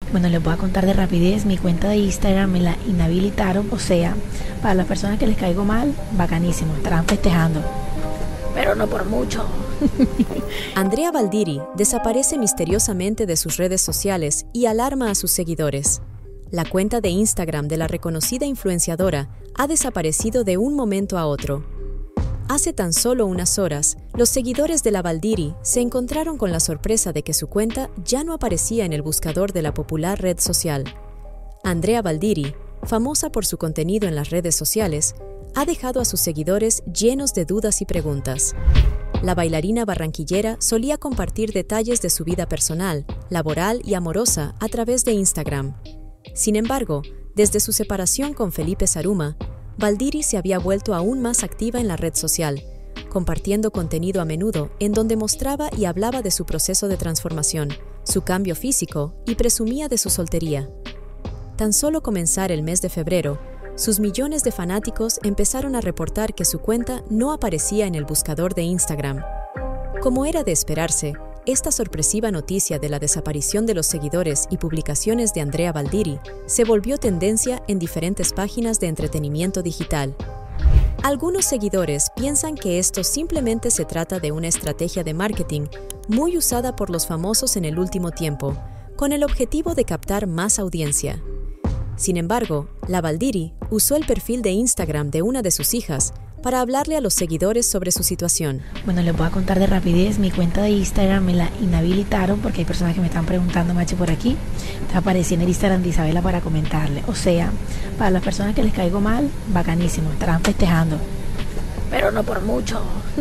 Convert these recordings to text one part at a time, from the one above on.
Bueno, les voy a contar de rapidez, mi cuenta de Instagram me la inhabilitaron, o sea, para las personas que les caigo mal, bacanísimo, estarán festejando, pero no por mucho. Andrea Valdiri desaparece misteriosamente de sus redes sociales y alarma a sus seguidores. La cuenta de Instagram de la reconocida influenciadora ha desaparecido de un momento a otro. Hace tan solo unas horas, los seguidores de la Valdiri se encontraron con la sorpresa de que su cuenta ya no aparecía en el buscador de la popular red social. Andrea Valdiri, famosa por su contenido en las redes sociales, ha dejado a sus seguidores llenos de dudas y preguntas. La bailarina barranquillera solía compartir detalles de su vida personal, laboral y amorosa a través de Instagram. Sin embargo, desde su separación con Felipe Saruma, Valdiri se había vuelto aún más activa en la red social, compartiendo contenido a menudo en donde mostraba y hablaba de su proceso de transformación, su cambio físico y presumía de su soltería. Tan solo comenzar el mes de febrero, sus millones de fanáticos empezaron a reportar que su cuenta no aparecía en el buscador de Instagram. Como era de esperarse, esta sorpresiva noticia de la desaparición de los seguidores y publicaciones de Andrea Valdiri se volvió tendencia en diferentes páginas de entretenimiento digital. Algunos seguidores piensan que esto simplemente se trata de una estrategia de marketing muy usada por los famosos en el último tiempo, con el objetivo de captar más audiencia. Sin embargo, la Valdiri usó el perfil de Instagram de una de sus hijas para hablarle a los seguidores sobre su situación. Bueno, les voy a contar de rapidez, mi cuenta de Instagram me la inhabilitaron porque hay personas que me están preguntando, macho, por aquí. Te aparecí en el Instagram de Isabela para comentarle. O sea, para las personas que les caigo mal, bacanísimo, estarán festejando, pero no por mucho.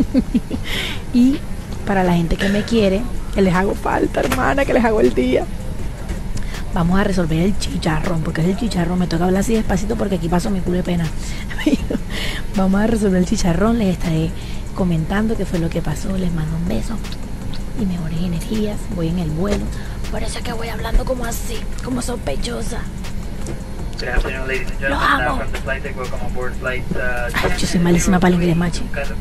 Y para la gente que me quiere, que les hago falta, hermana, que les hago el día, vamos a resolver el chicharrón, porque es el chicharrón, me toca hablar así despacito porque aquí paso mi culo de pena. Vamos a resolver el chicharrón, les estaré comentando qué fue lo que pasó, les mando un beso y mejores energías, voy en el vuelo, por eso es que voy hablando como así, como sospechosa. Los amo. Ay, yo soy malísima para el inglés, macho.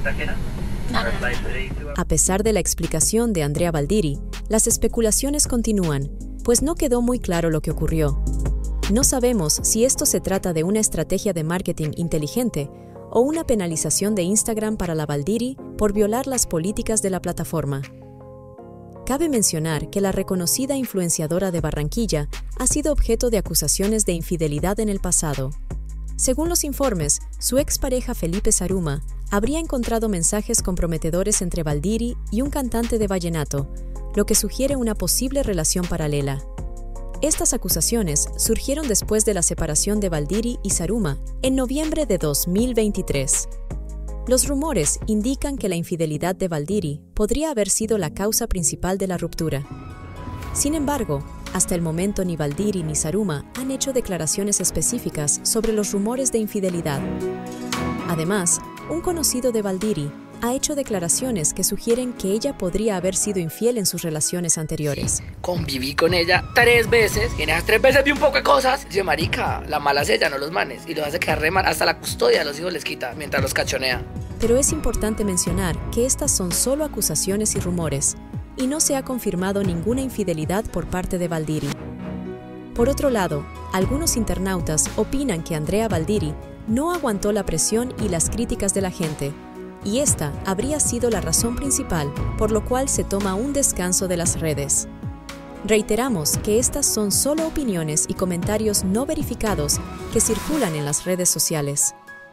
A pesar de la explicación de Andrea Valdiri, las especulaciones continúan, pues no quedó muy claro lo que ocurrió. No sabemos si esto se trata de una estrategia de marketing inteligente o una penalización de Instagram para la Valdiri por violar las políticas de la plataforma. Cabe mencionar que la reconocida influenciadora de Barranquilla ha sido objeto de acusaciones de infidelidad en el pasado. Según los informes, su expareja Felipe Saruma habría encontrado mensajes comprometedores entre Valdiri y un cantante de vallenato, lo que sugiere una posible relación paralela. Estas acusaciones surgieron después de la separación de Valdiri y Saruma en noviembre de 2023. Los rumores indican que la infidelidad de Valdiri podría haber sido la causa principal de la ruptura. Sin embargo, hasta el momento ni Valdiri ni Saruma han hecho declaraciones específicas sobre los rumores de infidelidad. Además, un conocido de Valdiri ha hecho declaraciones que sugieren que ella podría haber sido infiel en sus relaciones anteriores. Conviví con ella 3 veces y en esas 3 veces vi un poco de cosas. Dice, marica, la mala es ella, no los manes. Y los hace quedar re mal, hasta la custodia de los hijos les quita mientras los cachonea. Pero es importante mencionar que estas son solo acusaciones y rumores, y no se ha confirmado ninguna infidelidad por parte de Valdiri. Por otro lado, algunos internautas opinan que Andrea Valdiri no aguantó la presión y las críticas de la gente, y esta habría sido la razón principal por lo cual se toma un descanso de las redes. Reiteramos que estas son solo opiniones y comentarios no verificados que circulan en las redes sociales.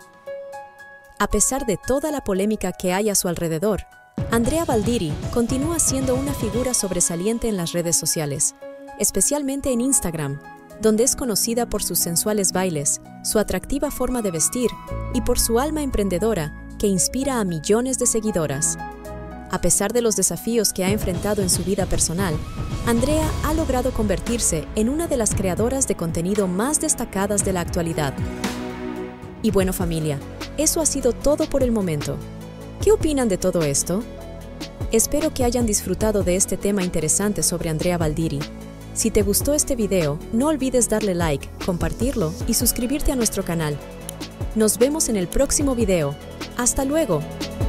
A pesar de toda la polémica que hay a su alrededor, Andrea Valdiri continúa siendo una figura sobresaliente en las redes sociales, especialmente en Instagram, donde es conocida por sus sensuales bailes, su atractiva forma de vestir y por su alma emprendedora que inspira a millones de seguidoras. A pesar de los desafíos que ha enfrentado en su vida personal, Andrea ha logrado convertirse en una de las creadoras de contenido más destacadas de la actualidad. Y bueno, familia, eso ha sido todo por el momento. ¿Qué opinan de todo esto? Espero que hayan disfrutado de este tema interesante sobre Andrea Valdiri. Si te gustó este video, no olvides darle like, compartirlo y suscribirte a nuestro canal. Nos vemos en el próximo video. ¡Hasta luego!